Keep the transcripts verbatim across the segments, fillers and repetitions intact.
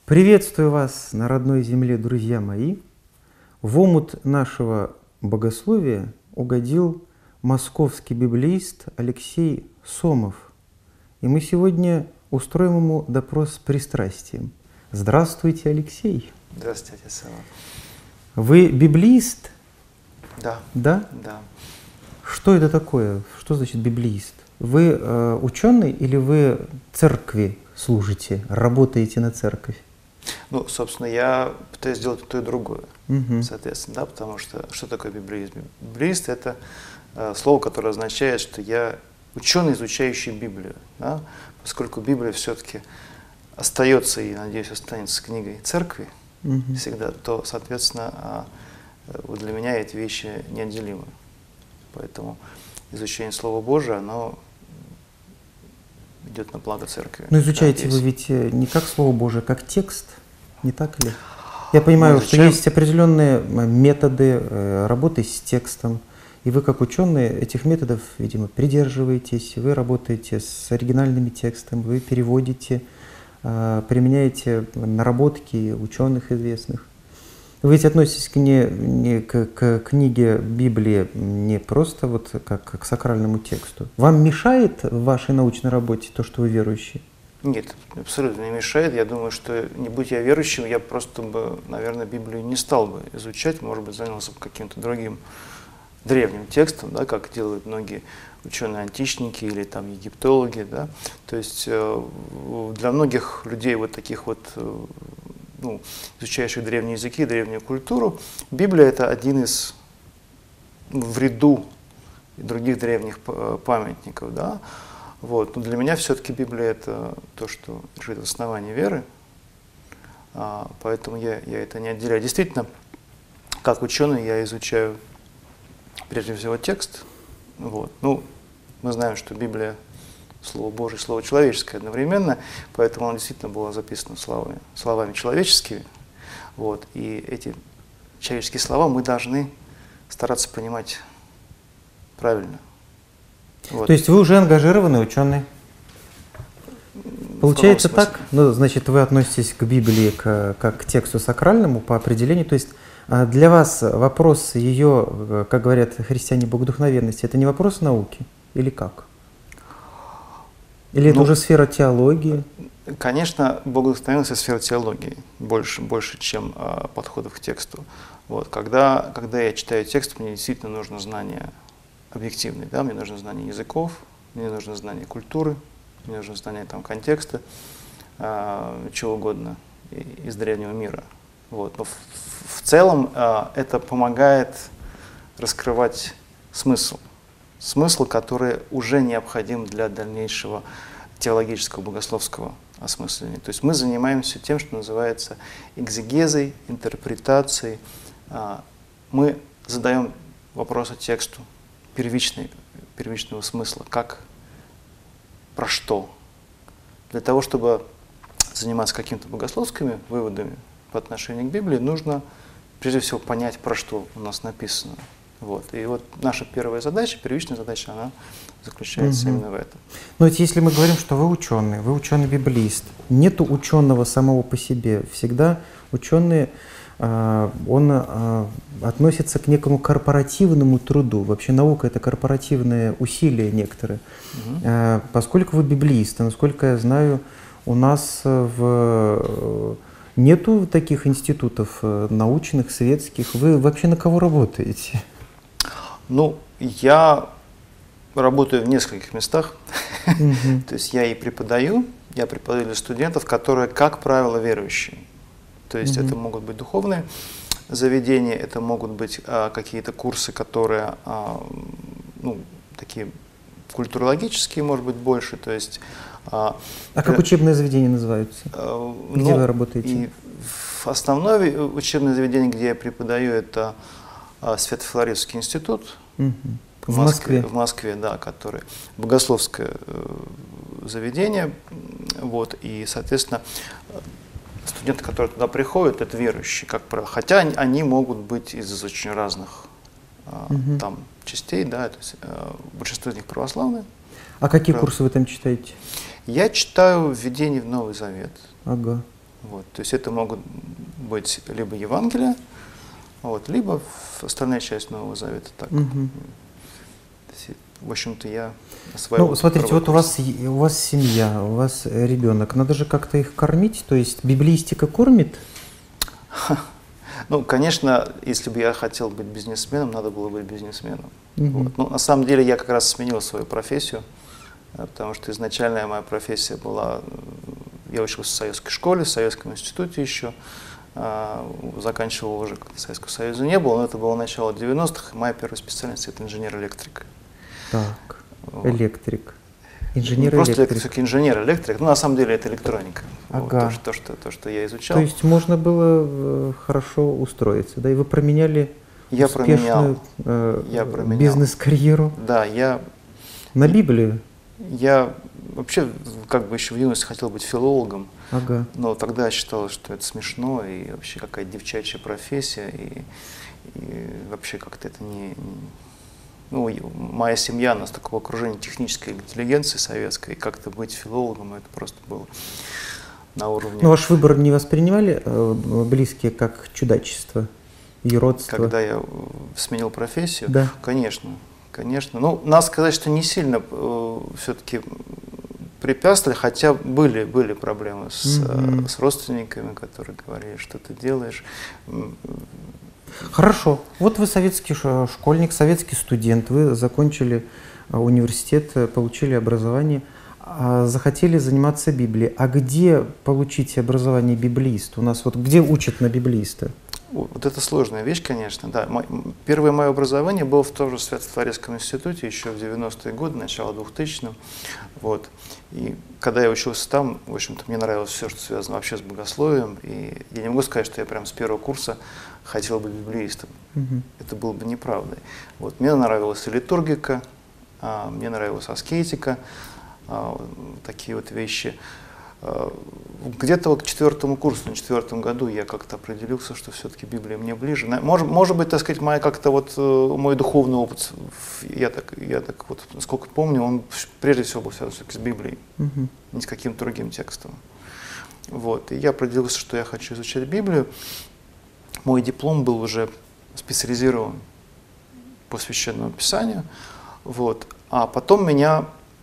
Приветствую вас на родной земле, друзья мои. В омут нашего богословия угодил московский библеист Алексей Сомов. И мы сегодня устроим ему допрос с пристрастием. Здравствуйте, Алексей. Здравствуйте, Сава. Вы библеист? Да. Да? Да. Что это такое? Что значит библеист? Вы э, ученый или вы церкви служите, работаете на церковь? Ну, собственно, я пытаюсь сделать и то, и другое, Угу. соответственно, да, потому что что такое библеист? Библеист – это э, слово, которое означает, что я ученый, изучающий Библию, да, поскольку Библия все-таки остается и, надеюсь, останется книгой церкви Угу. всегда, то, соответственно, э, вот для меня эти вещи неотделимы. Поэтому изучение Слова Божия, оно идет на благо церкви. Но изучаете вы ведь не как Слово Божие, как текст, не так ли? Я понимаю, что есть определенные методы работы с текстом, и вы как ученые этих методов, видимо, придерживаетесь, вы работаете с оригинальными текстами, вы переводите, применяете наработки ученых известных. Вы ведь относитесь к, не, не, к, к книге Библии не просто вот как к сакральному тексту. Вам мешает в вашей научной работе то, что вы верующий? Нет, абсолютно не мешает. Я думаю, что не будь я верующим, я просто бы, наверное, Библию не стал бы изучать, может быть, занялся бы каким-то другим древним текстом, да, как делают многие ученые-античники или там египтологи. Да. То есть для многих людей вот таких вот, ну, изучающих древние языки, древнюю культуру, Библия – это один из, в ряду других древних памятников. Да? Вот. Но для меня все-таки Библия – это то, что лежит в основании веры, а, поэтому я, я это не отделяю. Действительно, как ученый я изучаю прежде всего текст. Вот. Ну, мы знаем, что Библия – Слово Божие, Слово человеческое одновременно, поэтому оно действительно было записано словами, словами человеческими. Вот, и эти человеческие слова мы должны стараться понимать правильно. Вот. То есть вы уже ангажированный ученый? Получается так? Ну, значит, вы относитесь к Библии к, как к тексту сакральному по определению. То есть для вас вопрос ее, как говорят христиане, богодухновенности, это не вопрос науки или как? Или это ну, уже сфера теологии? Конечно, богодухновенность – это сфера теологии, больше, больше чем а, подходов к тексту. Вот, когда, когда я читаю текст, мне действительно нужно знание объективное, да? Мне нужно знание языков, мне нужно знание культуры, мне нужно знание там, контекста, а, чего угодно из древнего мира. Вот. Но в, в целом а, это помогает раскрывать смысл. Смысл, который уже необходим для дальнейшего теологического, богословского осмысления. То есть мы занимаемся тем, что называется экзегезой, интерпретацией. Мы задаем вопросы тексту первичной, первичного смысла, как, про что. Для того, чтобы заниматься какими-то богословскими выводами по отношению к Библии, нужно прежде всего понять, про что у нас написано. Вот. И вот наша первая задача, первичная задача, она заключается угу. именно в этом. Но ведь если мы говорим, что вы ученый, вы ученый-библеист, нету ученого самого по себе. Всегда ученый, э, он э, относится к некому корпоративному труду. Вообще наука – это корпоративные усилия некоторые. Угу. Э, поскольку вы библеист, насколько я знаю, у нас в... нету таких институтов научных, светских. Вы вообще на кого работаете? Ну, я работаю в нескольких местах. Mm-hmm. То есть я и преподаю, я преподаю для студентов, которые, как правило, верующие. То есть mm-hmm. это могут быть духовные заведения, это могут быть а, какие-то курсы, которые, а, ну, такие культурологические, может быть, больше. То есть, а, а как учебные заведения называются? А, где ну, вы работаете? И в основное учебное заведение, где я преподаю, это Свято-Филаретский институт угу. в, в Москве. В Москве, да, который богословское заведение. Вот, и, соответственно, студенты, которые туда приходят, это верующие, как правило. Хотя они могут быть из очень разных угу. там частей, да, то есть большинство из них православные. А какие Прав... курсы вы там читаете? Я читаю введение в Новый Завет. Ага. Вот. То есть это могут быть либо Евангелие, вот, либо остальная часть Нового Завета. Так. Угу. В общем-то, я осваивал. Ну, смотрите, вот у вас, у вас семья, у вас ребенок, надо же как-то их кормить, то есть библеистика кормит? Ну, конечно, если бы я хотел быть бизнесменом, надо было быть бизнесменом. Угу. Вот. Ну, на самом деле, я как раз сменил свою профессию, потому что изначальная моя профессия была, я учился в советской школе, в советском институте еще, заканчивал уже, когда Советского Союза не было, но это было начало девяностых, и моя первая специальность – это инженер-электрик. Так, вот. Электрик. Инженер-электрик. Просто все-таки инженер-электрик, но на самом деле это электроника. Ага. Вот, то, то, что, то, что я изучал. То есть можно было хорошо устроиться, да? И вы променяли я успешную променял, э, я променял. бизнес-карьеру да, я, на Библию? Я вообще как бы еще в юности хотел быть филологом, ага. но тогда я считал, что это смешно и вообще какая-то девчачья профессия, и, и вообще как-то это не... Ну, моя семья, у нас такого окружения технической интеллигенции советской, и как-то быть филологом, это просто было на уровне... Но ваш выбор не воспринимали э, близкие как чудачество, юродство? Когда я сменил профессию? Да. Конечно, конечно. Ну, надо сказать, что не сильно э, все-таки препятствовали, хотя были, были проблемы с, mm-hmm. э, с родственниками, которые говорили, что ты делаешь. Хорошо. Вот вы советский школьник, советский студент, вы закончили университет, получили образование, захотели заниматься Библией. А где получить образование библеиста? У нас вот где учат на библеиста? Вот это сложная вещь, конечно. Да. Первое мое образование было в том же Свято-Флоресском институте еще в девяностые годы, начало двухтысячных. Вот. И когда я учился там, в общем-то, мне нравилось все, что связано вообще с богословием. И я не могу сказать, что я прям с первого курса хотел быть библеистом. Угу. Это было бы неправдой. Вот. Мне нравилась и литургика, а, мне нравилась аскетика, а, такие вот вещи. Где-то вот к четвертому курсу, на четвертом году я как-то определился, что все-таки Библия мне ближе. Может, может быть, так сказать, моя как-то вот мой духовный опыт, я так, я так вот, насколько помню, он прежде всего был связан с Библией, угу. не с каким-то другим текстом. Вот. И я определился, что я хочу изучать Библию. Мой диплом был уже специализирован по Священному Писанию. Вот. А потом меня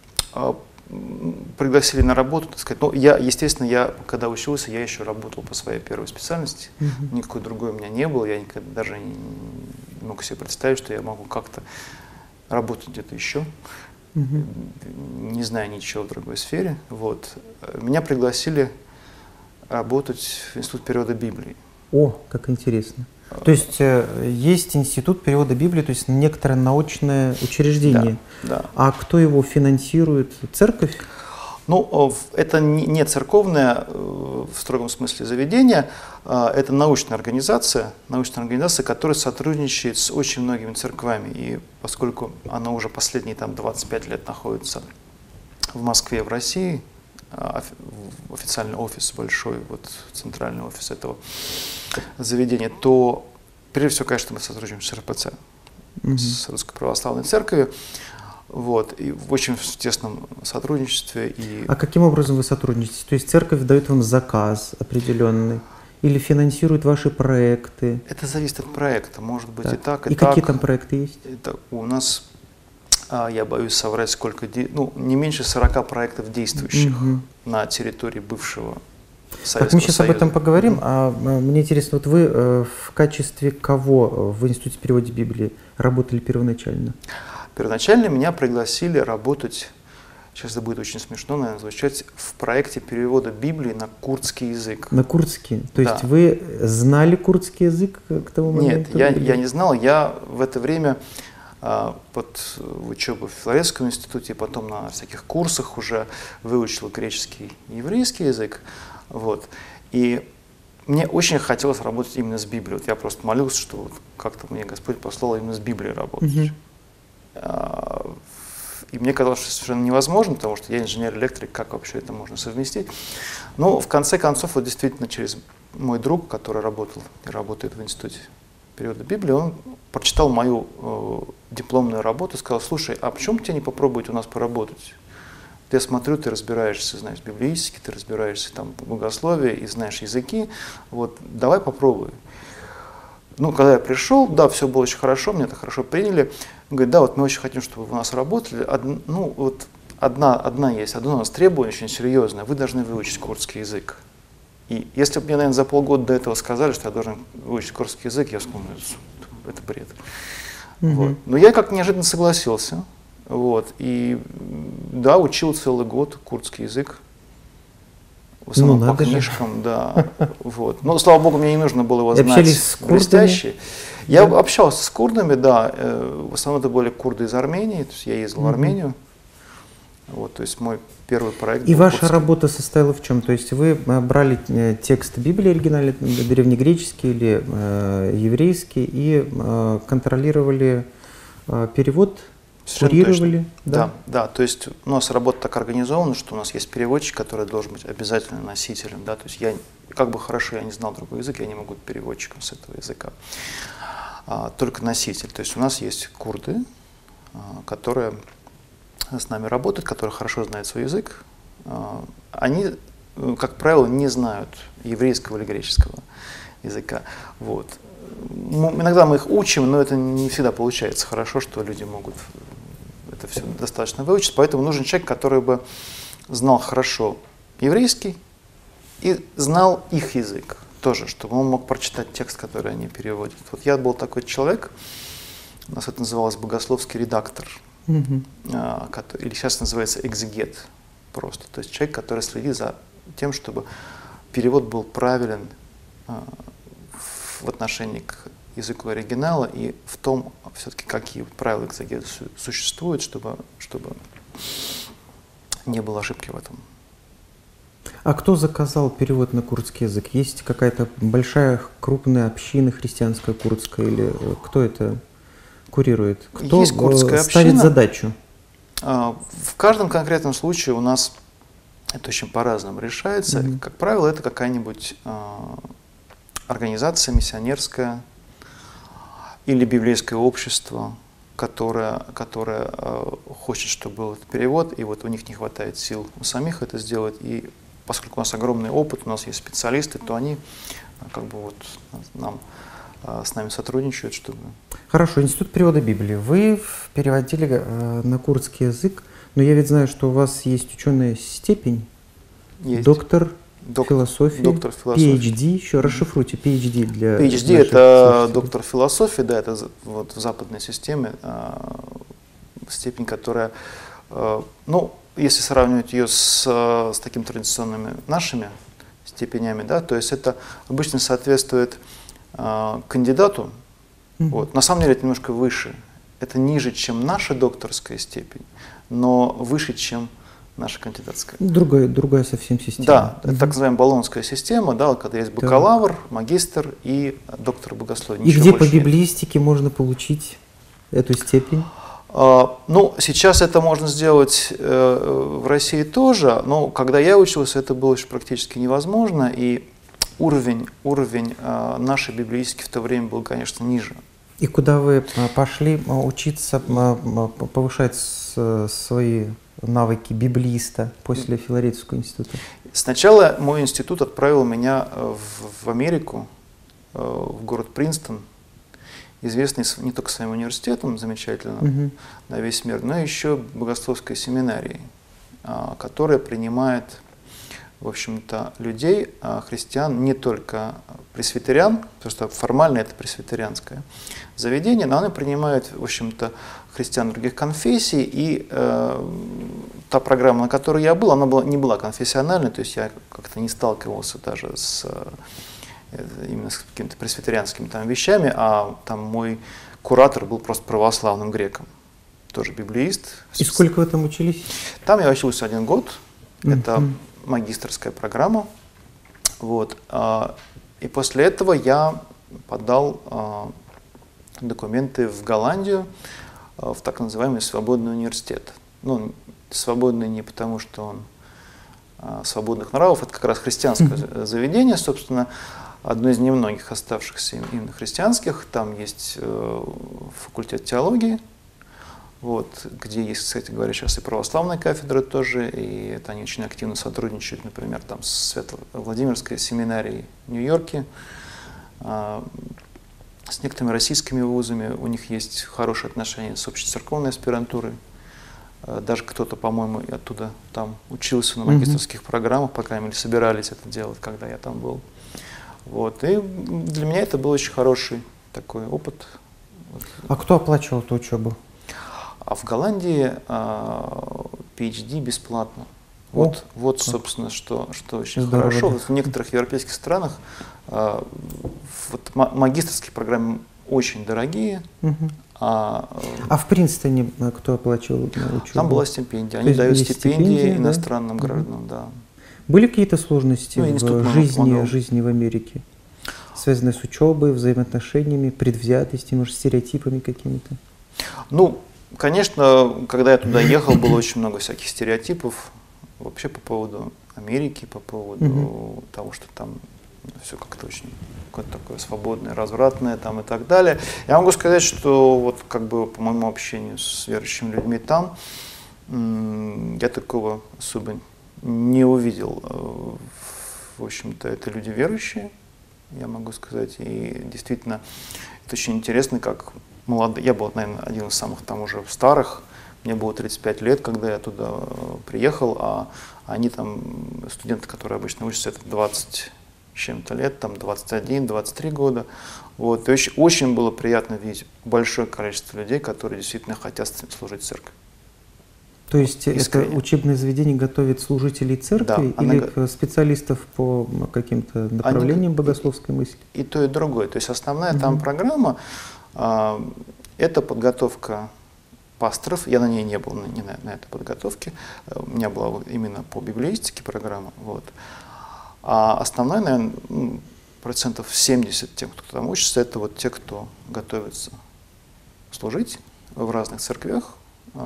пригласили на работу, так сказать. Ну, я, естественно, я, когда учился, я еще работал по своей первой специальности. Uh-huh. Никакой другой у меня не было. Я никогда даже не, не мог себе представить, что я могу как-то работать где-то еще, uh-huh. не зная ничего в другой сфере. Вот. Меня пригласили работать в Институт перевода Библии. О, как интересно. То есть э, есть Институт перевода Библии, то есть некоторое научное учреждение. Да, да. А кто его финансирует? Церковь? Ну, это не церковное в строгом смысле заведение, это научная организация, научная организация, которая сотрудничает с очень многими церквями. И поскольку она уже последние там, двадцать пять лет находится в Москве, в России, официальный офис большой, вот центральный офис этого заведения, то прежде всего, конечно, мы сотрудничаем с эр пэ цэ, mm-hmm. с Русской Православной Церковью, вот, и в очень тесном сотрудничестве. И... А каким образом вы сотрудничаете? То есть церковь дает вам заказ определенный или финансирует ваши проекты? Это зависит от проекта, может быть так. и так, и, и так. какие там проекты есть? Это у нас, я боюсь соврать, сколько, ну, не меньше сорока проектов действующих mm-hmm. на территории бывшего Советского Так, мы сейчас Союза. об этом поговорим. А мне интересно, вот вы э, в качестве кого в Институте перевода Библии работали первоначально? Первоначально меня пригласили работать, сейчас это будет очень смешно, наверное, звучать, в проекте перевода Библии на курдский язык. На курдский? То да. есть вы знали курдский язык к тому моменту? Нет, я, я не знал. Я в это время а, под учебу в Филарецком институте, потом на всяких курсах уже выучил греческий и еврейский язык. Вот. И мне очень хотелось работать именно с Библией. Вот я просто молился, что вот как-то мне Господь послал именно с Библией работать. Угу. А, и мне казалось, что это совершенно невозможно, потому что я инженер-электрик, как вообще это можно совместить. Но в конце концов, вот действительно через мой друг, который работал и работает в Институте перевода Библии, он прочитал мою э, дипломную работу и сказал: слушай, а почему бы тебе не попробовать у нас поработать? я смотрю, ты разбираешься, знаешь, в библейстике, ты разбираешься там в богословии и знаешь языки, вот, давай попробуй. Ну, когда я пришел, да, все было очень хорошо, меня это хорошо приняли. Он говорит, да, вот мы очень хотим, чтобы вы у нас работали. Од, ну, вот одна, одна есть, одно у нас требование очень серьезное, вы должны выучить курдский язык. И если бы мне, наверное, за полгода до этого сказали, что я должен выучить курдский язык, я сказал, ну, это бред. Mm-hmm. Вот. Но я как неожиданно согласился. Вот. И да, учил целый год курдский язык. В основном ну, по книжкам, же. Да. Вот. Но, слава богу, мне не нужно было его знать блестяще. Я да. общался с курдами, да. В основном это были курды из Армении. То есть я ездил mm-hmm. в Армению. Вот, то есть мой первый проект. И ваша курдский. Работа состояла в чем? То есть вы брали текст Библии оригинальный, древнегреческий или э, еврейский, и э, контролировали э, перевод, курировали? Да? Да, да. То есть у нас работа так организована, что у нас есть переводчик, который должен быть обязательно носителем. Да? То есть я, как бы хорошо я не знал другой язык, я не могу быть переводчиком с этого языка. А, только носитель. То есть у нас есть курды, а, которые с нами работают, которые хорошо знают свой язык. Они, как правило, не знают еврейского или греческого языка. Вот. Иногда мы их учим, но это не всегда получается хорошо, что люди могут это все достаточно выучить. Поэтому нужен человек, который бы знал хорошо еврейский и знал их язык тоже, чтобы он мог прочитать текст, который они переводят. Вот я был такой человек, у нас это называлось богословский редактор. Uh-huh. Или сейчас называется экзегет просто. То есть человек, который следит за тем, чтобы перевод был правилен в отношении к языку оригинала и в том, все-таки, какие правила экзегета существуют, чтобы, чтобы не было ошибки в этом. А кто заказал перевод на курдский язык? Есть какая-то большая, крупная община христианская курдская, или кто это курирует? Кто Есть курдская ставит община. Задачу? В каждом конкретном случае у нас это очень по-разному решается. Mm-hmm. Как правило, это какая-нибудь организация миссионерская или библейское общество, которое, которое хочет, чтобы был этот перевод, и вот у них не хватает сил у самих это сделать. И поскольку у нас огромный опыт, у нас есть специалисты, то они как бы вот нам с нами сотрудничают, чтобы… Хорошо, Институт перевода Библии. Вы переводили э, на курдский язык, но я ведь знаю, что у вас есть ученая степень, есть. доктор, Док, философии, доктор философии, пи эйч ди, еще расшифруйте, пи эйч ди для… пи эйч ди это доктор философии, да, это вот в западной системе э, степень, которая, э, ну, если сравнивать ее с, с такими традиционными нашими степенями, да, то есть это обычно соответствует кандидату, mm-hmm. вот. На самом деле это немножко выше. Это ниже, чем наша докторская степень, но выше, чем наша кандидатская. Другая, другая совсем система. Да, mm-hmm. это так называемая болонская система, да, когда есть бакалавр, да. магистр и доктор богословия. И где по библеистике нет. Можно получить эту степень? А, ну, сейчас это можно сделать э, в России тоже, но когда я учился, это было еще практически невозможно, и Уровень, уровень э, нашей библеистики в то время был, конечно, ниже. И куда вы пошли учиться, повышать свои навыки библеиста после Филаретского института? Сначала мой институт отправил меня в, в Америку, э, в город Принстон, известный не только своим университетом замечательным угу. на весь мир, но еще богословской семинарией, э, которая принимает, в общем-то, людей, христиан, не только пресвитериан, потому что формально это пресвитерианское заведение, но оно принимает, в общем-то, христиан других конфессий, и э, та программа, на которой я был, она была, не была конфессиональной, то есть я как-то не сталкивался даже с, э, именно с какими-то пресвитерианскими там вещами, а там мой куратор был просто православным греком, тоже библеист. И сколько вы там учились? Там я учился один год, mm-hmm. это магистерская программа, вот, и после этого я подал документы в Голландию, в так называемый свободный университет. Ну, свободный не потому, что он свободных нравов, это как раз христианское mm-hmm. заведение, собственно, одно из немногих оставшихся именно христианских, там есть факультет теологии, вот, где есть, кстати говоря, сейчас и православная кафедра тоже, и это они очень активно сотрудничают, например, там с Свято-Владимирской семинарией в Нью-Йорке, а, с некоторыми российскими вузами, у них есть хорошие отношения с общецерковной аспирантурой. Даже кто-то, по-моему, оттуда там учился на магистерских mm-hmm. программах, по крайней мере, собирались это делать, когда я там был. Вот. И для меня это был очень хороший такой опыт. А кто оплачивал эту учебу? А в Голландии а, пи эйч ди бесплатно. Вот, О, вот собственно, что, что очень Здорово, хорошо. Да. Вот в некоторых европейских странах а, вот, магистерские программы очень дорогие. Угу. А, а в Принстоне кто оплачивал учебу? Там была стипендия. Они дают стипендии, стипендии иностранным да? гражданам. Да. Были какие-то сложности ну, в жизни, жизни в Америке, связанные с учебой, взаимоотношениями, предвзятостью, может, стереотипами какими-то? Ну, конечно, когда я туда ехал, было очень много всяких стереотипов вообще по поводу Америки, по поводу mm-hmm. того, что там все как-то очень какое-то такое свободное, развратное там и так далее. Я могу сказать, что вот как бы по моему общению с верующими людьми там, я такого особо не увидел. В общем-то, это люди верующие, я могу сказать, и действительно это очень интересно, как молодые, я был, наверное, один из самых там уже старых, мне было тридцать пять лет, когда я туда приехал, а они там, студенты, которые обычно учатся, это двадцать с чем-то лет, там двадцать один — двадцать три года. Вот. И очень, очень было приятно видеть большое количество людей, которые действительно хотят служить в церкви. То есть искренне. Это учебное заведение готовит служителей церкви, да, или она... специалистов по каким-то направлениям они... богословской мысли? И, и то, и другое. То есть основная угу. там программа а, – это подготовка пасторов. Я на ней не был, не на, на этой подготовке. У меня была именно по библеистике программа. Вот. А основной, наверное, процентов семьдесят тех, кто там учится, это вот те, кто готовится служить в разных церквях,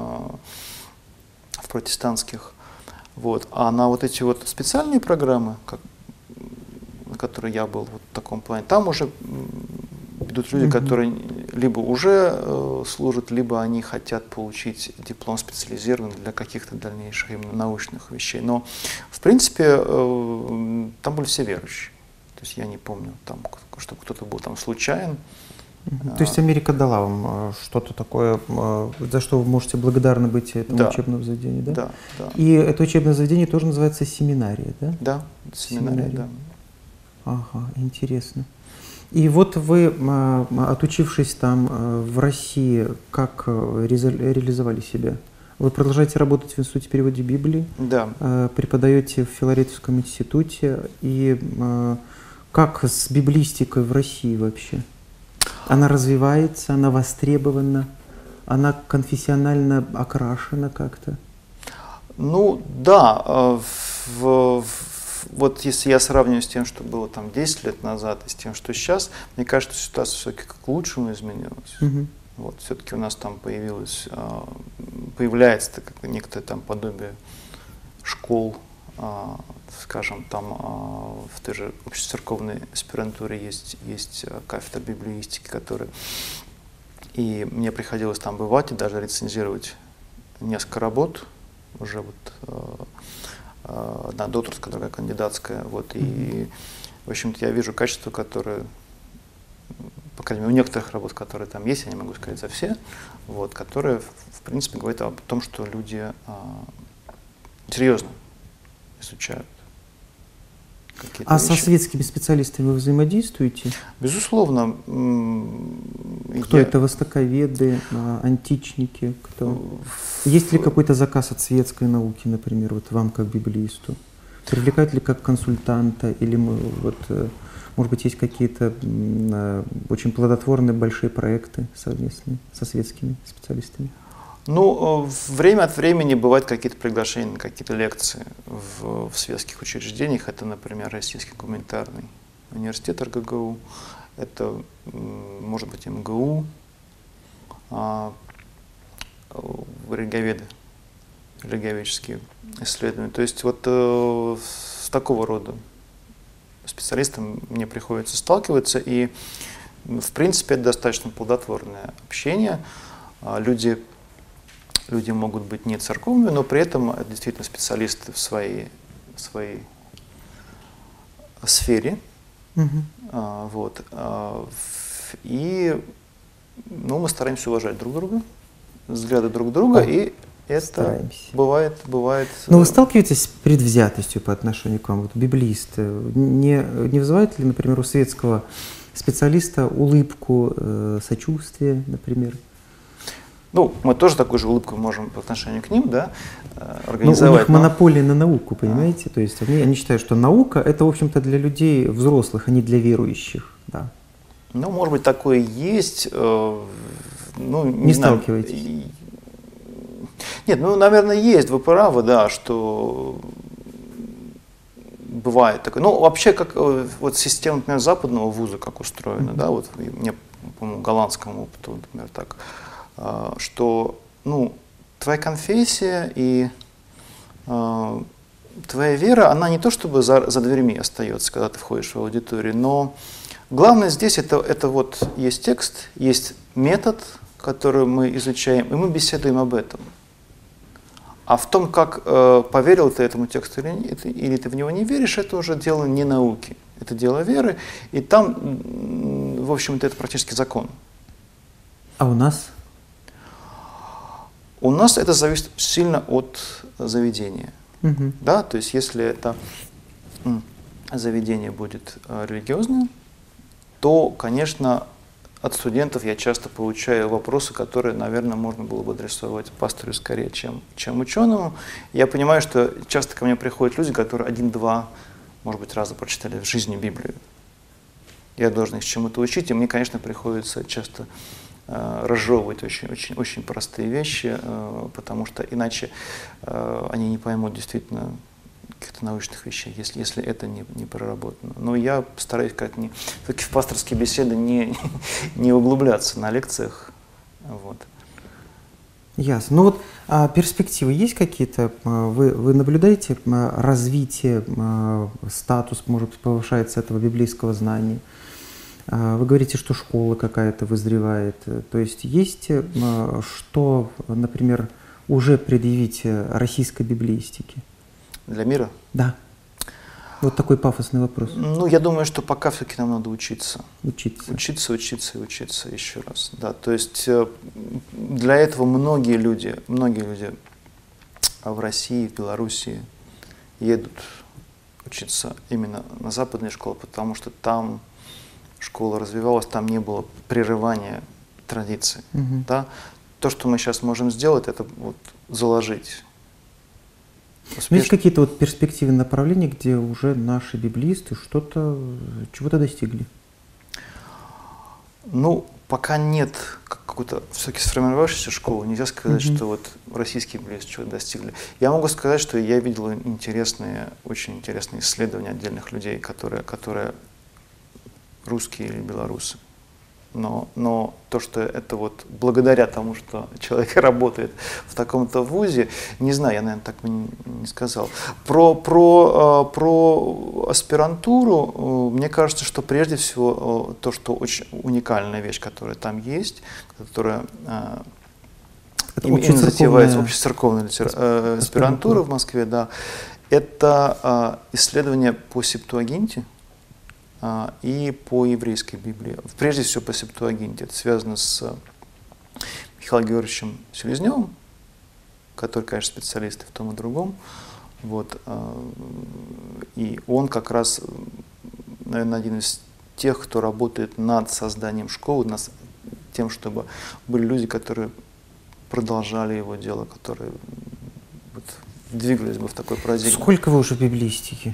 в протестантских. Вот. А на вот эти вот специальные программы, как, на которые я был вот в таком плане, там уже идут люди, mm-hmm. которые либо уже э, служат, либо они хотят получить диплом специализированный для каких-то дальнейших именно научных вещей. Но, в принципе, э, там были все верующие. То есть я не помню, там, чтобы кто-то был там случайен. Mm-hmm. То есть Америка дала вам что-то такое, за что вы можете благодарны быть этому да. учебному заведению, да? Да, да. И это учебное заведение тоже называется семинария, да? Да, семинария, семинария. Да. Ага, интересно. И вот вы, отучившись там в России, как реализовали себя? Вы продолжаете работать в Институте перевода Библии, да. преподаете в Филаретовском институте. И как с библистикой в России вообще? Она развивается, она востребована, она конфессионально окрашена как-то? Ну да, в, в вот если я сравниваю с тем, что было там десять лет назад, и с тем, что сейчас, мне кажется, ситуация все-таки к лучшему изменилась. Mm-hmm. Вот, все-таки у нас там появилось, появляется некоторое там подобие школ, скажем, там в той же общецерковной аспирантуре есть, есть кафедра библеистики, которая... И мне приходилось там бывать и даже рецензировать несколько работ, уже вот... одна докторская, другая кандидатская. Вот, и, mm-hmm. в общем-то, я вижу качество, которое, по крайней мере, у некоторых работ, которые там есть, я не могу сказать за все, вот, которые, в принципе, говорят о том, что люди а, серьезно изучают какие-то А вещи. со светскими специалистами вы взаимодействуете? Безусловно. Кто я... это? Востоковеды, античники? Кто? Есть ли какой-то заказ от светской науки, например, вот вам как библеисту? Привлекают ли как консультанта? Или вот, может быть, есть какие-то очень плодотворные большие проекты совместные со светскими специалистами? Ну, время от времени бывают какие-то приглашения на какие-то лекции в, в светских учреждениях. Это, например, Российский гуманитарный университет эр гэ гэ у, это, может быть, эм гэ у, а, религиоведы, религиоведческие исследования. То есть вот э, с такого рода специалистам мне приходится сталкиваться, и, в принципе, это достаточно плодотворное общение. Люди люди могут быть не церковными, но при этом действительно специалисты в своей, в своей сфере. Угу. А, вот. А, и ну, мы стараемся уважать друг друга, взгляды друг друга, О, и это стараемся. бывает, бывает. Но вы сталкиваетесь с предвзятостью по отношению к вам, вот, библеисты? Не, не вызывает ли, например, у светского специалиста улыбку, э, сочувствие, например? Ну, мы тоже такую же улыбку можем по отношению к ним, да, организовать. Но у них но... монополия на науку, понимаете? А. То есть они, они считают, что наука – это, в общем-то, для людей взрослых, а не для верующих, да. Ну, может быть, такое есть. Э, ну, не не сталкиваетесь? Нет, ну, наверное, есть, вы правы, да, что бывает такое. Ну, вообще, как вот система, например, западного вуза, как устроена, mm-hmm. да, вот мне, по-моему, голландскому опыту, например, так, что, ну, твоя конфессия и э, твоя вера, она не то чтобы за, за дверьми остается, когда ты входишь в аудиторию, но главное здесь это, это вот есть текст, есть метод, который мы изучаем, и мы беседуем об этом. А в том, как э, поверил ты этому тексту или, или ты в него не веришь, это уже дело не науки, это дело веры, и там, в общем-то, это практически закон. А у нас? У нас это зависит сильно от заведения. Угу. Да? То есть если это заведение будет религиозное, то, конечно, от студентов я часто получаю вопросы, которые, наверное, можно было бы адресовать пастору скорее, чем, чем ученому. Я понимаю, что часто ко мне приходят люди, которые один-два, может быть, раза прочитали в жизни Библию. Я должен их чему-то учить, и мне, конечно, приходится часто разжевывать очень, очень, очень простые вещи, потому что иначе они не поймут действительно каких-то научных вещей, если, если это не, не проработано. Но я стараюсь как не, все-таки в пасторские беседы не, не углубляться на лекциях. Вот. Ясно. Ну вот а перспективы есть какие-то? Вы, вы наблюдаете развитие, статус, может быть, повышается этого библейского знания? Вы говорите, что школа какая-то вызревает. То есть есть что, например, уже предъявить российской библеистике? Для мира? Да. Вот такой пафосный вопрос. Ну, я думаю, что пока все-таки нам надо учиться. Учиться. Учиться, учиться и учиться еще раз. Да, то есть для этого многие люди, многие люди в России, в Белоруссии едут учиться именно на западные школы, потому что там школа развивалась, там не было прерывания традиций. Угу. Да? То, что мы сейчас можем сделать, это вот заложить. Успешно. Есть какие-то вот перспективы направления, где уже наши библеисты что-то, чего-то достигли? Ну, пока нет какой-то все-таки сформировавшейся школы, нельзя сказать, mm-hmm. что вот российские библеисты чего-то достигли. Я могу сказать, что я видел интересные, очень интересные исследования отдельных людей, которые, которые русские или белорусы. Но, но то, что это вот благодаря тому, что человек работает в таком-то вузе, не знаю, я, наверное, так бы не, не сказал. Про, про, про аспирантуру, мне кажется, что прежде всего то, что очень уникальная вещь, которая там есть, которая это именно называется общецерковная литера... аспирантура в Москве, да, это исследование по Септуагинте и по еврейской Библии. Прежде всего по Септуагинте. Это связано с Михаилом Георгиевичем Селезневым, который, конечно, специалист в том и другом. Вот. И он как раз, наверное, один из тех, кто работает над созданием школы, над тем, чтобы были люди, которые продолжали его дело, которые вот двигались бы в такой парадигме. Сколько вы уже в библеистике?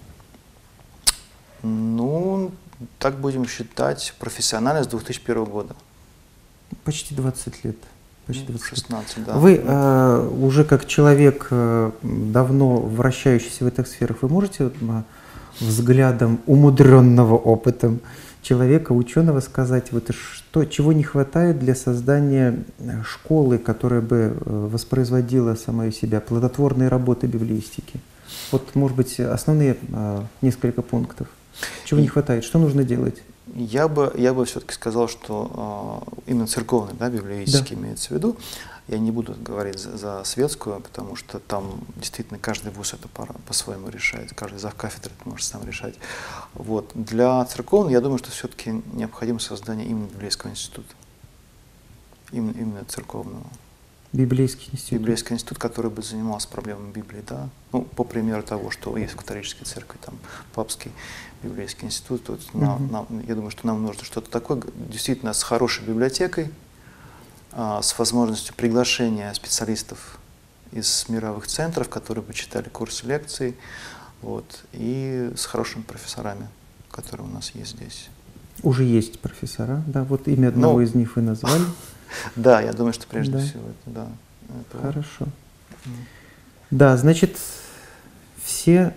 Ну, так будем считать, профессионально с две тысячи первого года. Почти двадцать лет. Почти двадцать шестнадцать, да. Вы э, уже как человек, э, давно вращающийся в этих сферах, вы можете э, взглядом умудренного опытом человека, ученого сказать, вот, что, чего не хватает для создания школы, которая бы воспроизводила самую себя, плодотворные работы библеистики? Вот, может быть, основные э, несколько пунктов. Чего не хватает? Что нужно делать? Я бы, я бы все-таки сказал, что э, именно церковной, да, библеистики, да, имеется в виду, Я не буду говорить за, за светскую, потому что там действительно каждый вуз это по-своему решает, каждый завкафедры это может сам решать. Вот. Для церковной, я думаю, что все-таки необходимо создание именно библейского института, именно, именно церковного. Библейский институт. Библейский институт, который бы занимался проблемами Библии, да. Ну, по примеру того, что есть в католической церкви, там, папский библейский институт. Вот, uh-huh. нам, нам, я думаю, что нам нужно что-то такое, действительно, с хорошей библиотекой, а, с возможностью приглашения специалистов из мировых центров, которые бы читали курсы лекций, вот, и с хорошими профессорами, которые у нас есть здесь. Уже есть профессора, да, вот имя одного ну, из них вы назвали. Да, я думаю, что прежде да. всего это, да. Это Хорошо. Mm. Да, значит, все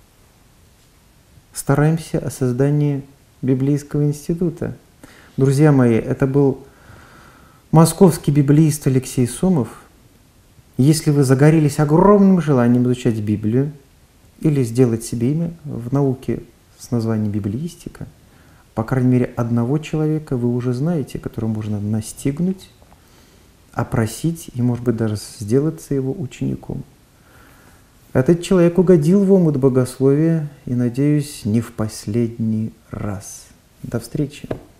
стараемся о создании библейского института. Друзья мои, это был московский библеист Алексей Сомов. Если вы загорелись огромным желанием изучать Библию или сделать себе имя в науке с названием библеистика, по крайней мере, одного человека вы уже знаете, которого можно настигнуть, опросить и, может быть, даже сделаться его учеником. Этот человек угодил в омут богословия и, надеюсь, не в последний раз. До встречи!